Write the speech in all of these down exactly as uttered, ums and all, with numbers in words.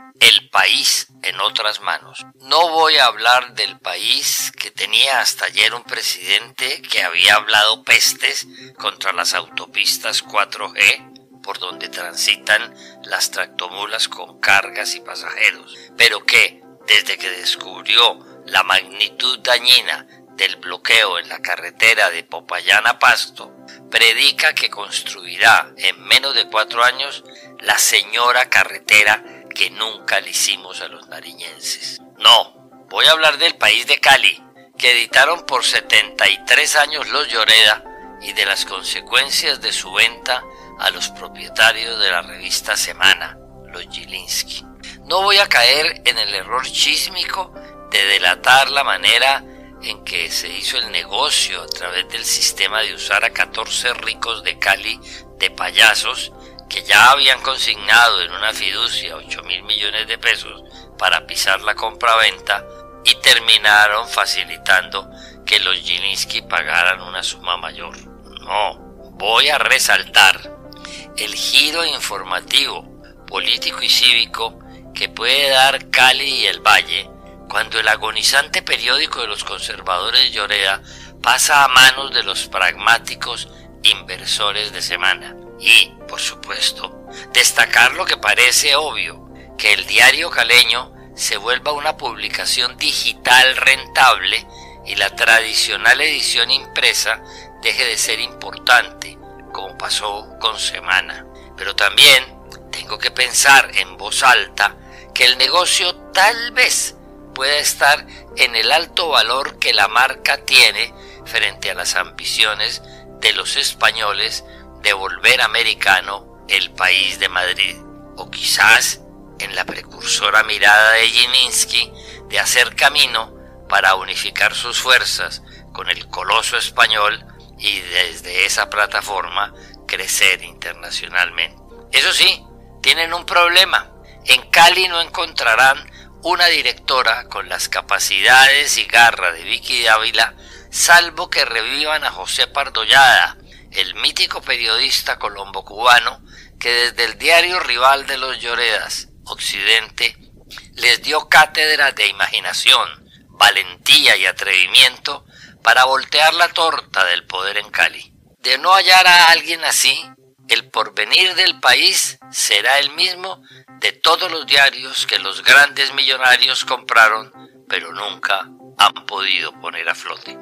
el país en otras manos. No voy a hablar del país que tenía hasta ayer un presidente que había hablado pestes contra las autopistas cuatro G, por donde transitan las tractomulas con cargas y pasajeros, pero que, desde que descubrió la magnitud dañina del bloqueo en la carretera de Popayán a Pasto, predica que construirá en menos de cuatro años la señora carretera que nunca le hicimos a los nariñenses. No, voy a hablar del país de Cali, que editaron por setenta y tres años los Lloreda, y de las consecuencias de su venta a los propietarios de la revista Semana, los Gilinski. No voy a caer en el error chísmico de delatar la manera en que se hizo el negocio a través del sistema de usar a catorce ricos de Cali de payasos que ya habían consignado en una fiducia ocho mil millones de pesos para pisar la compraventa y terminaron facilitando que los Gilinski pagaran una suma mayor. No, voy a resaltar el giro informativo, político y cívico que puede dar Cali y el Valle cuando el agonizante periódico de los conservadores Lloreda pasa a manos de los pragmáticos inversores de Semana. Y, por supuesto, destacar lo que parece obvio, que el diario caleño se vuelva una publicación digital rentable y la tradicional edición impresa deje de ser importante, como pasó con Semana. Pero también tengo que pensar en voz alta que el negocio tal vez pueda estar en el alto valor que la marca tiene frente a las ambiciones de los españoles de volver americano el país de Madrid, o quizás en la precursora mirada de Gilinski de hacer camino para unificar sus fuerzas con el coloso español y desde esa plataforma crecer internacionalmente. Eso sí, tienen un problema. En Cali no encontrarán una directora con las capacidades y garra de Vicky Dávila, salvo que revivan a José Pardollada, el mítico periodista colombo-cubano que desde el diario rival de los Lloredas, Occidente, les dio cátedra de imaginación, valentía y atrevimiento para voltear la torta del poder en Cali. De no hallar a alguien así, el porvenir del país será el mismo de todos los diarios que los grandes millonarios compraron, pero nunca han podido poner a flote.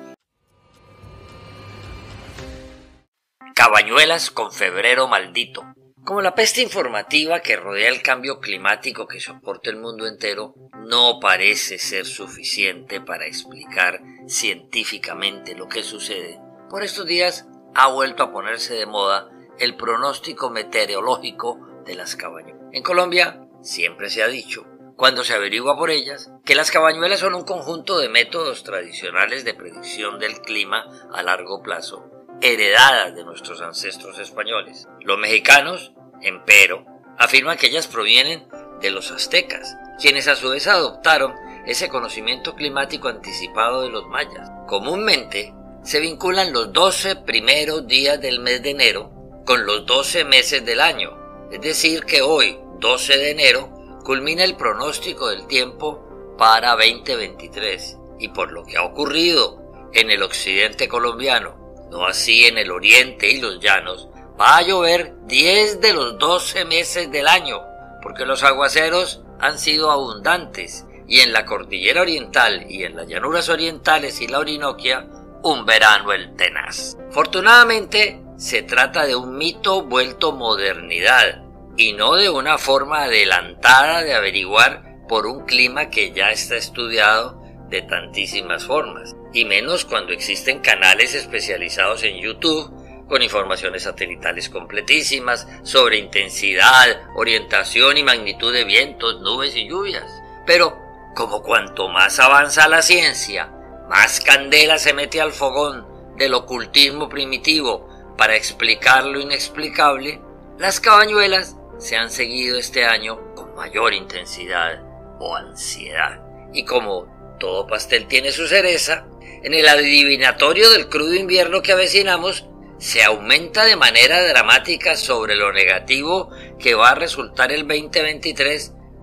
Cabañuelas con febrero maldito. Como la peste informativa que rodea el cambio climático que soporta el mundo entero no parece ser suficiente para explicar científicamente lo que sucede, por estos días ha vuelto a ponerse de moda el pronóstico meteorológico de las cabañuelas. En Colombia siempre se ha dicho, cuando se averigua por ellas, que las cabañuelas son un conjunto de métodos tradicionales de predicción del clima a largo plazo, heredadas de nuestros ancestros españoles. Los mexicanos, empero, afirman que ellas provienen de los aztecas, quienes a su vez adoptaron ese conocimiento climático anticipado de los mayas. Comúnmente se vinculan los doce primeros días del mes de enero con los doce meses del año, es decir que hoy, doce de enero, culmina el pronóstico del tiempo para veinte veintitrés, y por lo que ha ocurrido en el occidente colombiano, no así en el oriente y los llanos, va a llover diez de los doce meses del año, porque los aguaceros han sido abundantes, y en la cordillera oriental y en las llanuras orientales y la Orinoquia, un verano el tenaz. Fortunadamente, se trata de un mito vuelto modernidad, y no de una forma adelantada de averiguar por un clima que ya está estudiado de tantísimas formas, y menos cuando existen canales especializados en YouTube con informaciones satelitales completísimas sobre intensidad, orientación y magnitud de vientos, nubes y lluvias. Pero como cuanto más avanza la ciencia, más candela se mete al fogón del ocultismo primitivo para explicar lo inexplicable, las cabañuelas se han seguido este año con mayor intensidad o ansiedad. Y como todo pastel tiene su cereza, en el adivinatorio del crudo invierno que avecinamos, se aumenta de manera dramática sobre lo negativo que va a resultar el veinte veintitrés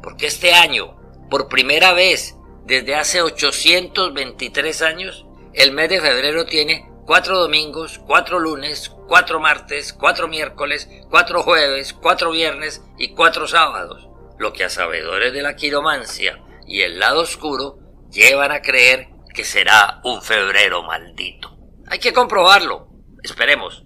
porque este año, por primera vez desde hace ochocientos veintitrés años, el mes de febrero tiene cuatro domingos, cuatro lunes, cuatro martes, cuatro miércoles, cuatro jueves, cuatro viernes y cuatro sábados, lo que a sabedores de la quiromancia y el lado oscuro llevan a creer que será un febrero maldito. Hay que comprobarlo. Esperemos.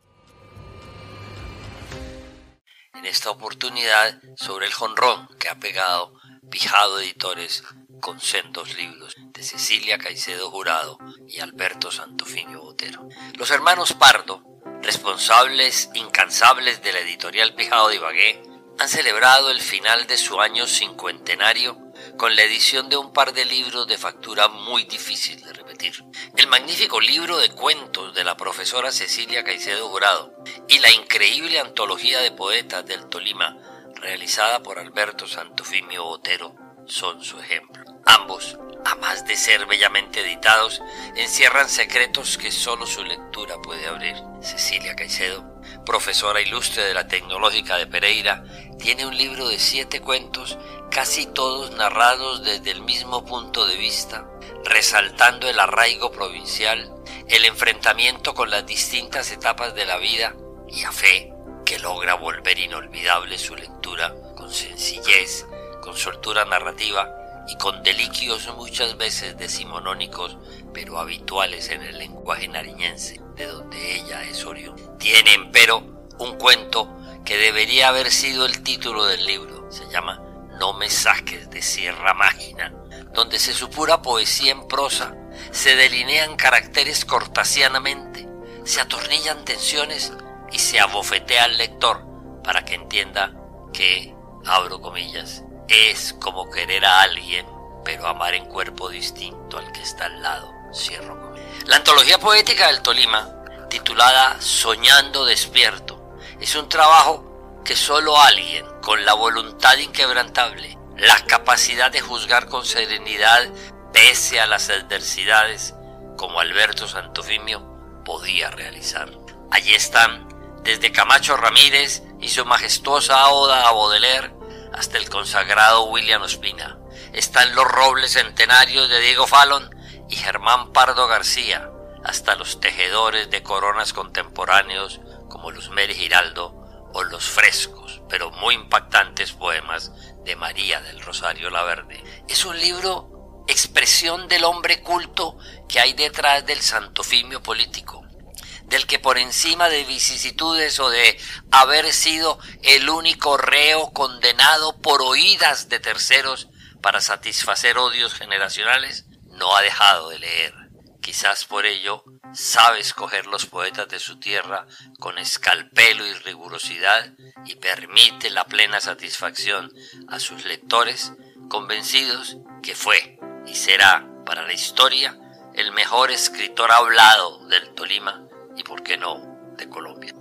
En esta oportunidad, sobre el jonrón que ha pegado Pijado Editores con sendos libros de Cecilia Caicedo Jurado y Alberto Santofimio Botero. Los hermanos Pardo, responsables incansables de la editorial Pijado de Ibagué, han celebrado el final de su año cincuentenario con la edición de un par de libros de factura muy difícil de repetir. El magnífico libro de cuentos de la profesora Cecilia Caicedo Jurado y la increíble antología de poetas del Tolima, realizada por Alberto Santofimio Botero, son su ejemplo. Ambos, a más de ser bellamente editados, encierran secretos que solo su lectura puede abrir. Cecilia Caicedo, profesora ilustre de la Tecnológica de Pereira, tiene un libro de siete cuentos, casi todos narrados desde el mismo punto de vista, resaltando el arraigo provincial, el enfrentamiento con las distintas etapas de la vida y a fe que logra volver inolvidable su lectura con sencillez, con soltura narrativa y con deliquios muchas veces decimonónicos, pero habituales en el lenguaje nariñense, de donde ella es oriunda. Tiene, empero, un cuento que debería haber sido el título del libro. Se llama No me saques de Sierra Mágina, donde se supura poesía en prosa, se delinean caracteres cortasianamente, se atornillan tensiones y se abofetea al lector para que entienda que, abro comillas, es como querer a alguien, pero amar en cuerpo distinto al que está al lado, cierro comillas. La antología poética del Tolima, titulada Soñando Despierto, es un trabajo que solo alguien con la voluntad inquebrantable, la capacidad de juzgar con serenidad pese a las adversidades, como Alberto Santofimio, podía realizar. Allí están, desde Camacho Ramírez y su majestuosa oda a Baudelaire, hasta el consagrado William Ospina. Están los robles centenarios de Diego Fallon y Germán Pardo García, hasta los tejedores de coronas contemporáneos como Luz Mary Giraldo o los frescos, pero muy impactantes poemas de María del Rosario Laverde. Es un libro expresión del hombre culto que hay detrás del santofimio político, del que por encima de vicisitudes o de haber sido el único reo condenado por oídas de terceros para satisfacer odios generacionales, no ha dejado de leer. Quizás por ello sabe escoger los poetas de su tierra con escalpelo y rigurosidad y permite la plena satisfacción a sus lectores, convencidos que fue y será para la historia el mejor escritor hablado del Tolima y, por qué no, de Colombia.